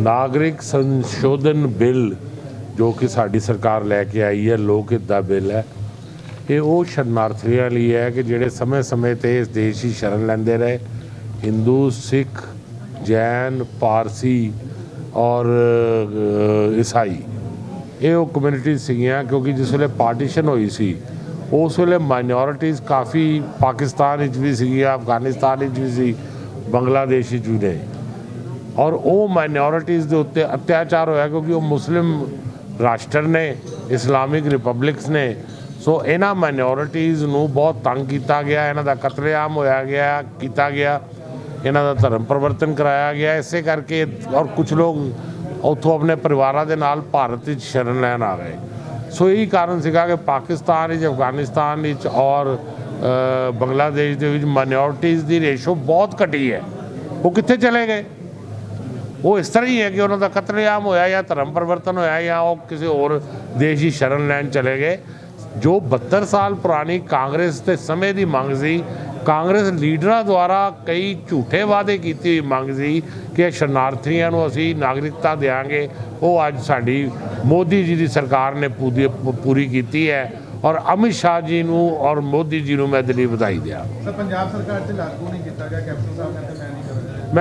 नागरिक संशोधन बिल जो कि साडी सरकार लैके आई है, लोक हित दा बिल है। ये वो शरणार्थियों लिए है कि जिहड़े समय समय ते इस देश की शरण लैंदे रहे, हिंदू, सिख, जैन, पारसी और ईसाई। ये वो कम्यूनिटी सीगियां, क्योंकि जिस वेले पार्टीशन हुई सी उस वेले माइनॉरिटीज़ काफ़ी पाकिस्तान विच भी सीगियां, अफगानिस्तान विच भी सी, बांग्लादेश विच भी ने, और वो माइनॉरिटीज़ के उत्ते अत्याचार होया क्योंकि वो मुस्लिम राष्ट्र ने, इस्लामिक रिपब्लिक्स ने। सो इन्हां माइनॉरिटीज़ नूं बहुत तंग किया गया, इन्हां दा कतलेआम होया गया, किया गया, इन्हां दा धर्म परिवर्तन कराया गया। इसे करके और कुछ लोग उत्थों अपने परिवारों के नाल भारत विच शरण लैन आ गए। सो यही कारण सीगा कि पाकिस्तान विच, अफगानिस्तान विच और बांग्लादेश दे विच माइनॉरिटीज़ की रेशो बहुत घटी है। वो कित्थे चले गए? वो इस तरह ही है कि उन्होंने कतलेआम होया या धर्म परिवर्तन होया या वो किसी और देश की शरण लैन चले गए। जो 72 साल पुरानी कांग्रेस के समय की मंग सी, कांग्रेस लीडरों द्वारा कई झूठे वादे की हुई मंग सी कि शरणार्थियों को असी नागरिकता देंगे, वो अज साडी मोदी जी की सरकार ने पूरी की है। और अमित शाह जी नूं और मोदी जी नूं मैं दिली बधाई दिया। पंजाब सरकार से लागू नहीं किया गया, कैप्टन साहब ने तो मैं नहीं कर।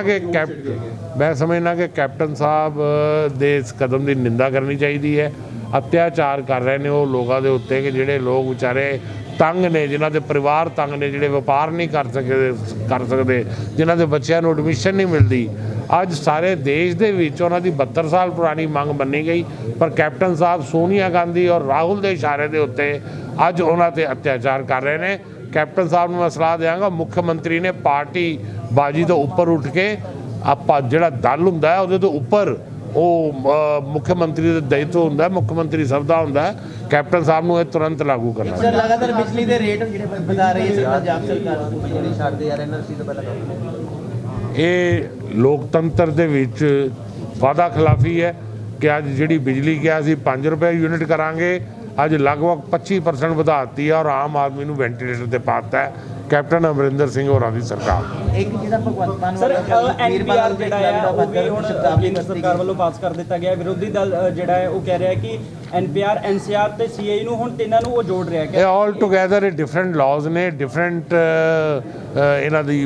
मैं समझना कि कैप्टन साहब दे इस कदम की निंदा करनी चाहिए है। अत्याचार कर रहे हैं वो लोगों के उत्ते कि जिहड़े लोग बेचारे तंग ने, जिन्हां दे परिवार तंग ने, जिहड़े व्यापार नहीं कर सकते, जिन्हां दे बच्चों को एडमिशन नहीं मिलती। अज सारे देश दे विच उन्हां दी 72 साल पुरानी मंग मन्नी गई, पर कैप्टन साहब सोनिया गांधी और राहुल के इशारे के उत्ते अज उन्हां ते अत्याचार कर रहे हैं। कैप्टन साहब नूं मैं सलाह देंगा, मुख्यमंत्री ने पार्टी बाजी तो उपर उठ के आपां जिहड़ा दल हुंदा है उहदे तो उपर वो मुख्यमंत्री का दायित्व होंदा, मुख्यमंत्री सब का होंदा। कैप्टन साहब नूं तुरंत लागू करना। सर लगातार बिजली के रेट जिहड़े बता रही है पंजाब सरकार बिजली छड्ड दे रहे हैं, तो पहला ये लोकतंत्र दे विच वादा खिलाफी है कि अज जिहड़ी बिजली क्या असीं 5 रुपए यूनिट करांगे, अज लगभग 25% वधाती है और आम आदमी नूं वेंटीलेटर ते पाता है कैप्टन अमरिंदर सिंह होरां दी सरकार। एक जिहड़ा भगवंत मान सर एनपीआर जिहड़ा है वो भी हुण केंद्र सरकार वालों पास कर दिता गया। विरोधी दल जिहड़ा है वो कह रहा है कि एनपीआर, एनसीआर ते सीएई नूं हुण तिन्हां नूं वो जोड़ रहा है। ऑल टुगैदर ये डिफरेंट लॉज ने, डिफरेंट इन्हां दी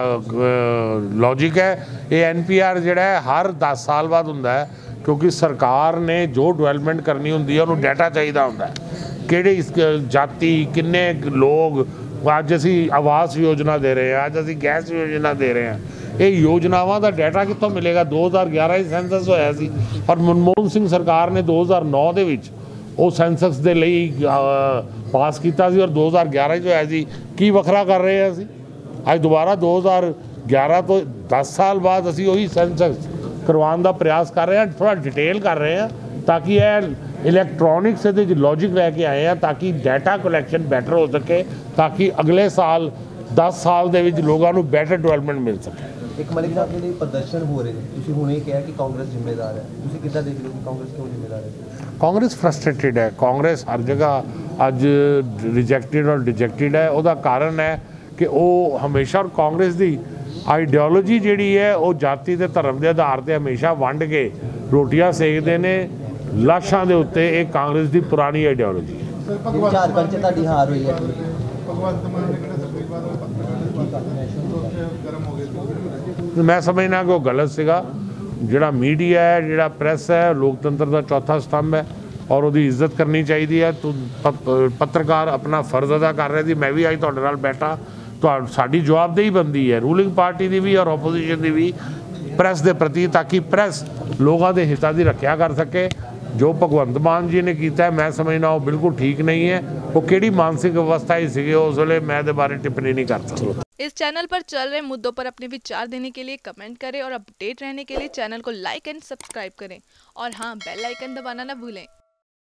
लॉजिक है। ये एनपीआर जिहड़ा है हर 10 साल बाद हुंदा है, क्योंकि सरकार ने जो डेवलपमेंट करनी होंदी है उन्होंने डाटा चाहिए होंदा है, किहड़ी जाति, किन्ने लोग। अज असी आवास योजना दे रहे हैं, अज असी गैस योजना दे रहे हैं। ये योजनावां का डाटा कितों मिलेगा? 2011 ही सेंसस होया सी और मनमोहन सिंह सरकार ने 2009 दे विच वो सेंसस दे लई पास किया सी और 2011 जो है सी की वखरा कर रहे हैं असी अज दोबारा 2011 तो 10 साल बाद असी वही सेंसस करवाने का प्रयास कर रहे हैं, थोड़ा डिटेल कर रहे हैं ताकि यह इलैक्ट्रॉनिक्स लॉजिक लैके आए हैं ताकि डाटा कलैक्शन बैटर हो सके, ताकि अगले साल 10 साल के लोगों को बैटर डेवलपमेंट मिल सके। एक मलिक साहब जो प्रदर्शन हो रहे हैं, तुसीं हुणे कहा कि कांग्रेस जिम्मेदार है, तुसीं किद्दां देख रहे हो कि कांग्रेस क्यों जिम्मेदार है? कांग्रेस फ्रस्ट्रेटेड है, कांग्रेस हर जगह अज रिजैक्टेड और डिजैक्टेड है। उसका कारण है कि वो हमेशा, और कांग्रेस की आइडियोलॉजी जिहड़ी है वो जाति ते धर्म के आधार पर हमेशा वंड के रोटियां सेकते हैं लाशां दे उत्ते। एक कांग्रेस की पुरानी आइडियोलॉजी है। झारखंड च तुहाडी हार हुई है, मैं समझना कि वो गलत सीगा। जिहड़ा मीडिया है, जिहड़ा प्रेस है, लोकतंत्र का चौथा स्तंभ है और उसकी इज्जत करनी चाहिए है। तो पत्रकार अपना फर्ज अदा कर रहे थे। मैं भी अज तुहाडे नाल बैठा, तो साडी जवाबदेही बनती है रूलिंग पार्टी की भी और ओपोजिशन की भी प्रेस के प्रति, ताकि प्रेस लोगों के हितों की रक्षा कर सके। जो भगवंत मान जी ने किया है, मैं समझना वो बिल्कुल ठीक नहीं है। वो किहड़ी मानसिक अवस्था ही सीगे उस वेले, मैं इहदे बारे टिप्पणी नहीं कर सकता। इस चैनल पर चल रहे मुद्दों पर अपने विचार देने के लिए कमेंट करें और अपडेट रहने के लिए चैनल को लाइक एंड सब्सक्राइब करें और हाँ, बेल आइकन दबाना ना भूलें।